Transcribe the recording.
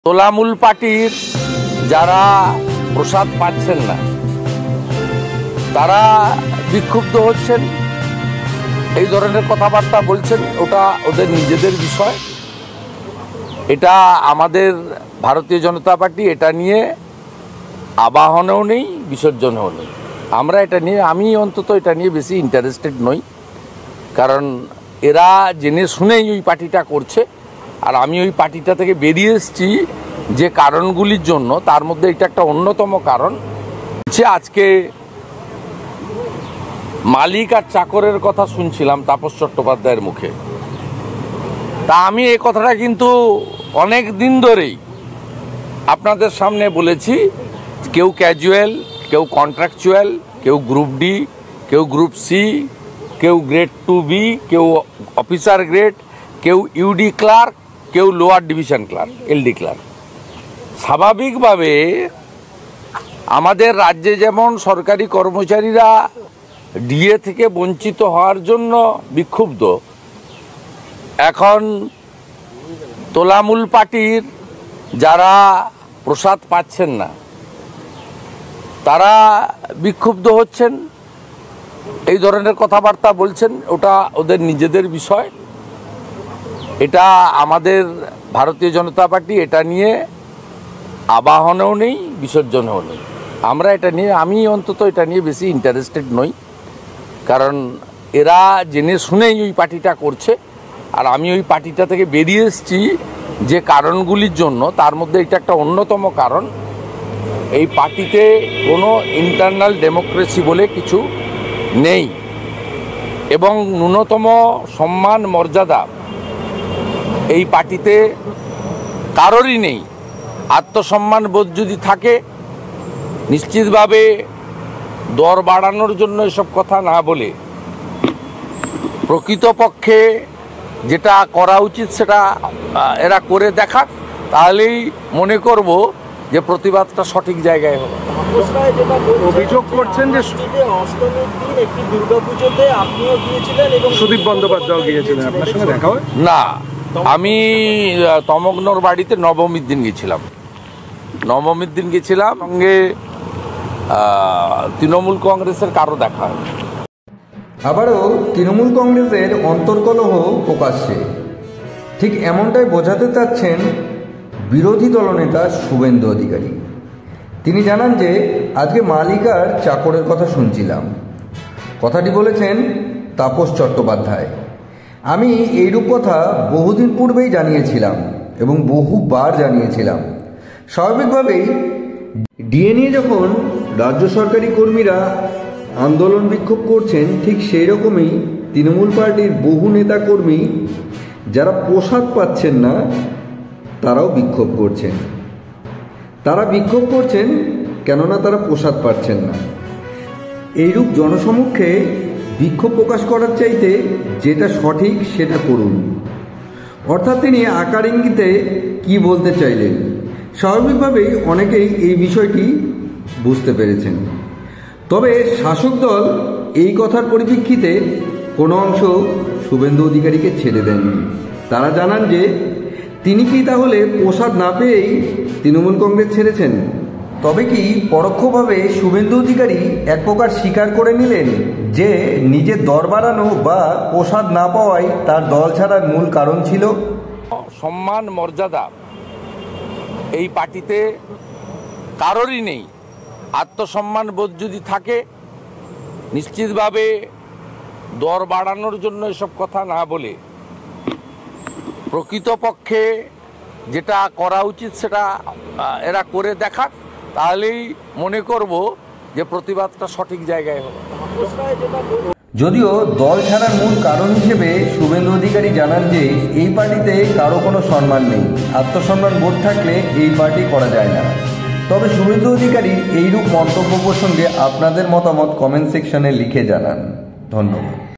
তোলামূল পার্টির যারা প্রসাদ পাচ্ছেন না তারা বিক্ষুব্ধ হচ্ছেন, এই ধরনের কথাবার্তা বলছেন। ওটা ওদের নিজেদের বিষয়। এটা আমাদের ভারতীয় জনতা পার্টি এটা নিয়ে আবাহনেও নেই, বিসর্জনেও নেই। আমরা এটা নিয়ে, আমি অন্তত এটা নিয়ে বেশি ইন্টারেস্টেড নই, কারণ এরা জেনে শুনেই ওই পার্টিটা করছে। আর আমি ওই পার্টিটা থেকে বেরিয়ে এসেছি যে কারণগুলির জন্য, তার মধ্যে এটা একটা অন্যতম কারণ। আজকে মালিক আর চাকরের কথা শুনছিলাম তাপস চট্টোপাধ্যায়ের মুখে। তা আমি এই কথাটা কিন্তু অনেক দিন ধরেই আপনাদের সামনে বলেছি। কেউ ক্যাজুয়াল, কেউ কন্ট্রাকচুয়াল, কেউ গ্রুপ ডি, কেউ গ্রুপ সি, কেউ গ্রেড 2B, কেউ অফিসার গ্রেড, কেউ ইউডি ক্লার্ক, কেউ lower division clerk, LD clerk. স্বাভাবিকভাবে আমাদের রাজ্যে যেমন সরকারি কর্মচারীরা ডিএ থেকে বঞ্চিত হওয়ার জন্য বিক্ষুব্ধ, এখন তোলামূল পার্টির যারা প্রসাদ পাচ্ছেন না তারা বিক্ষুব্ধ হচ্ছেন, এই ধরনের কথাবার্তা বলছেন। ওটা ওদের নিজেদের বিষয়। এটা আমাদের ভারতীয় জনতা পার্টি এটা নিয়ে আবাহনেও নেই, বিসর্জনেও নেই। আমরা এটা নিয়ে, আমি অন্তত এটা নিয়ে বেশি ইন্টারেস্টেড নই, কারণ এরা জেনে শুনেই ওই পার্টিটা করছে। আর আমি ওই পার্টিটা থেকে বেরিয়ে এসেছি যে কারণগুলির জন্য, তার মধ্যে এটা একটা অন্যতম কারণ। এই পার্টিতে কোনো ইন্টারনাল ডেমোক্রেসি বলে কিছু নেই, এবং ন্যূনতম সম্মান মর্যাদা এই পার্টিতে কারোরই নেই। আত্মসম্মান বোধ যদি থাকে, নিশ্চিতভাবে দর বাড়ানোর জন্য এসব কথা না বলে প্রকৃতপক্ষে যেটা করা উচিত সেটা এরা করে দেখাক, তাহলেই মনে করব যে প্রতিবাদটা সঠিক জায়গায় হবে। অভিযোগ করছেন যে অষ্টমীর দিন একটি দুর্গাপুজোতে আপনিও গিয়েছিলেন এবং সুদীপ বন্দ্যোপাধ্যায় গিয়েছিলেন, আপনার সঙ্গে দেখা হয়? না, আমি তমগ্নর বাড়িতে নবমীর দিন গেছিলাম। নবমীর দিন গেছিলাম, সঙ্গে তৃণমূল কংগ্রেসের কারো দেখা হয়। আবারও তৃণমূল কংগ্রেসের অন্তর্কলহ প্রকাশ্যে। ঠিক এমনটাই বোঝাতে চাচ্ছেন বিরোধী দলনেতা শুভেন্দু অধিকারী। তিনি জানান যে আজকে মালিক আর চাকরের কথা শুনছিলাম। কথাটি বলেছেন তাপস চট্টোপাধ্যায়। আমি এইরূপ কথা বহুদিন পূর্বেই জানিয়েছিলাম এবং বহুবার জানিয়েছিলাম। স্বাভাবিকভাবেই ডিএ নিয়ে যখন রাজ্য সরকারি কর্মীরা আন্দোলন বিক্ষোভ করছেন, ঠিক সেই রকমই তৃণমূল পার্টির বহু নেতাকর্মী যারা প্রসাদ পাচ্ছেন না তারাও বিক্ষোভ করছেন। তারা বিক্ষোভ করছেন কেননা তারা প্রসাদ পাচ্ছেন না। এইরূপ জনসমক্ষে বিক্ষোভ প্রকাশ করার চাইতে যেটা সঠিক সেটা করুন। অর্থাৎ তিনি আকার ইঙ্গিতে কী বলতে চাইলেন, স্বাভাবিকভাবেই অনেকেই এই বিষয়টি বুঝতে পেরেছেন। তবে শাসক দল এই কথার পরিপ্রেক্ষিতে কোনো অংশ শুভেন্দু অধিকারীকে ছেড়ে দেননি। তারা জানান যে তিনি কি তাহলে প্রসাদ না পেয়েই তৃণমূল কংগ্রেস ছেড়েছেন? তবে কি পরোক্ষভাবে শুভেন্দু অধিকারী এক প্রকার স্বীকার করে নিলেন যে নিজের দর বাড়ানো বা প্রসাদ না পাওয়াই তার দল ছাড়ার মূল কারণ ছিল? সম্মান মর্যাদা এই পার্টিতে কারোরই নেই। আত্মসম্মান বোধ যদি থাকে, নিশ্চিতভাবে দর বাড়ানোর জন্য এসব কথা না বলে প্রকৃতপক্ষে যেটা করা উচিত সেটা এরা করে দেখাক, তাহলেই মনে করব যে প্রতিবাদটা সঠিক জায়গায় হবে। যদিও দল ছাড়ার মূল কারণ হিসেবে শুভেন্দু অধিকারী জানান যে এই পার্টিতে কারো কোনো সম্মান নেই, আত্মসম্মান বোধ থাকলে এই পার্টি করা যায় না। তবে শুভেন্দু অধিকারীর এইরূপ মন্তব্য প্রসঙ্গে আপনাদের মতামত কমেন্ট সেকশনে লিখে জানান। ধন্যবাদ।